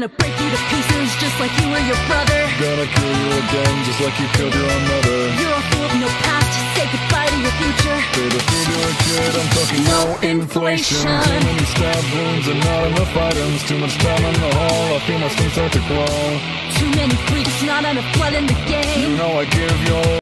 gonna break you to pieces just like you were your brother. Gonna kill you again just like you killed your own mother. You're a fool with no past, say goodbye to your future. Baby, fool, you're a kid, I'm talking No inflation. Too many stab wounds and not enough items. Too much time in the hall, I feel my skin start to crawl. Too many freaks, not enough blood in the game. You know I give your